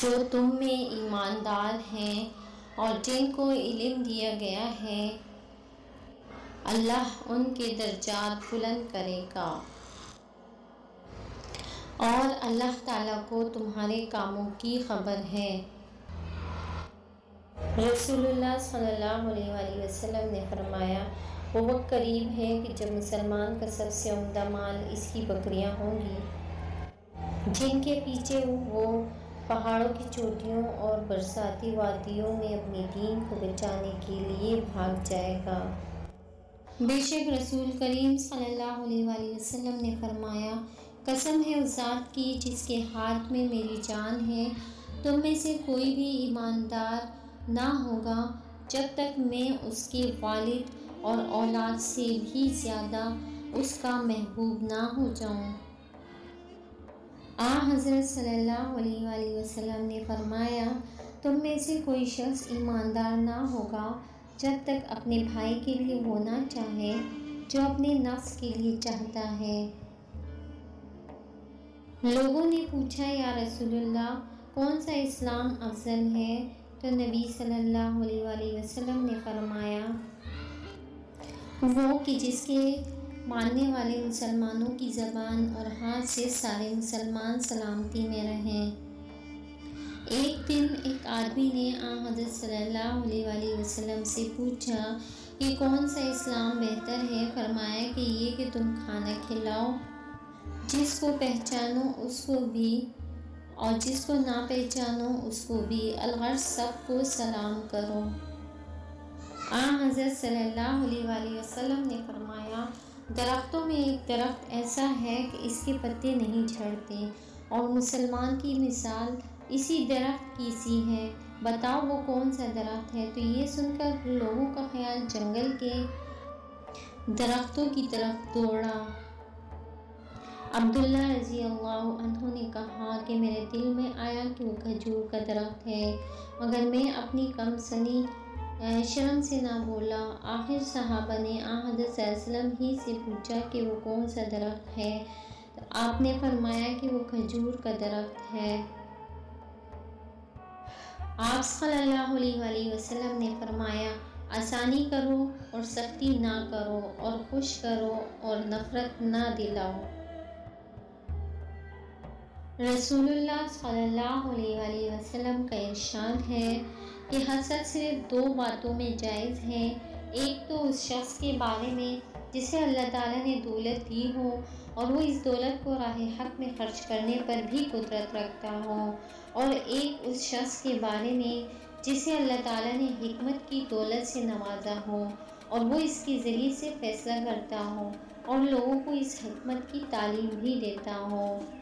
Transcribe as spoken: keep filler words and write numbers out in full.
جو تم میں ایماندار ہیں اور جن کو علم دیا گیا ہے، اللہ ان کے درجات بلند کرے گا، اور اللہ تعالیٰ کو تمہارے کاموں کی خبر ہے۔ رسول اللہ صلی اللہ علیہ وآلہ وسلم نے فرمایا، وہ وقت قریب ہے کہ جب مسلمان کا سب سے عمدہ مال اس کی بکریاں ہوں گی، جن کے پیچھے وہ پہاڑوں کی چوٹیوں اور برساتی وادیوں میں اپنے دین کو بچانے کے لیے بھاگ جائے گا۔ بے شک رسول کریم صلی اللہ علیہ وآلہ وسلم نے فرمایا، قسم ہے اس ذات کی جس کے ہاتھ میں میری جان ہے، تم میں سے کوئی بھی ایماندار نہ ہوگا جب تک میں اس کے والد اور اولاد سے بھی زیادہ اس کا محبوب نہ ہو جاؤں۔ آن حضرت صلی اللہ علیہ وآلہ وسلم نے فرمایا، تم میں سے کوئی شخص ایماندار نہ ہوگا جب تک اپنے بھائی کے لیے وہ نہ چاہے جو اپنے نفس کے لیے چاہتا ہے۔ لوگوں نے پوچھا، یا رسول اللہ، کون سا اسلام افضل ہے؟ تو نبی صلی اللہ علیہ وآلہ وسلم نے فرمایا، وہ کہ جس کے ماننے والے مسلمانوں کی زبان اور ہاتھ سے سارے مسلمان سلامتی میں رہیں۔ ایک دن ایک آدمی نے آن حضرت صلی اللہ علیہ وآلہ وسلم سے پوچھا کہ کون سا اسلام بہتر ہے؟ فرمایا کہ یہ کہ تم کھانا کھلاؤ، جس کو پہچانو اس کو بھی اور جس کو نہ پہچانو اس کو بھی، الغرض سب کو سلام کرو۔ آن حضرت صلی اللہ علیہ وآلہ وسلم نے فرمایا، درختوں میں ایک درخت ایسا ہے کہ اس کے پتے نہیں جھڑتے، اور مسلمان کی مثال اسی درخت کی سی ہے، بتاؤ وہ کون سا درخت ہے؟ تو یہ سن کر لوگوں کا خیال جنگل کے درختوں کی طرف دوڑا۔ عبداللہ رضی اللہ عنہ نے کہا کہ میرے دل میں آیا کہ وہ کھجور کا درخت ہے، مگر میں اپنی کم سنی شرم سے نہ بولا۔ آخر صحابہ نے آن حضرت صلی اللہ علیہ وسلم ہی سے پوچھا کہ وہ کون سا درخت ہے؟ تو آپ نے فرمایا کہ وہ کھجور کا درخت ہے۔ آپ صلی اللہ علیہ وآلہ وسلم نے فرمایا، آسانی کرو اور سختی نہ کرو، اور خوش کرو اور نفرت نہ دلاؤ۔ رسول اللہ صلی اللہ علیہ وآلہ وسلم کا ارشاد ہے کہ حسد صرف دو باتوں میں جائز ہے، ایک تو اس شخص کے بارے میں جسے اللہ تعالیٰ نے دولت دی ہو اور وہ اس دولت کو راہ حق میں خرچ کرنے پر بھی قدرت رکھتا ہو، اور ایک اس شخص کے بارے میں جسے اللہ تعالیٰ نے حکمت کی دولت سے نوازا ہو اور وہ اس کے ذریعے سے فیصلہ کرتا ہو اور لوگوں کو اس حکمت کی تعلیم بھی دیتا ہو۔